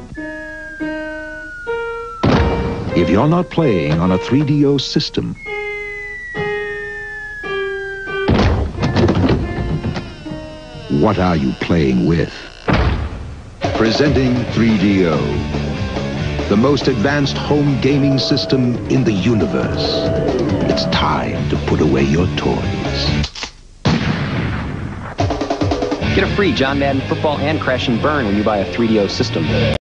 If you're not playing on a 3DO system, what are you playing with? Presenting 3DO, the most advanced home gaming system in the universe. It's time to put away your toys. Get a free John Madden Football and Crash and Burn when you buy a 3DO system.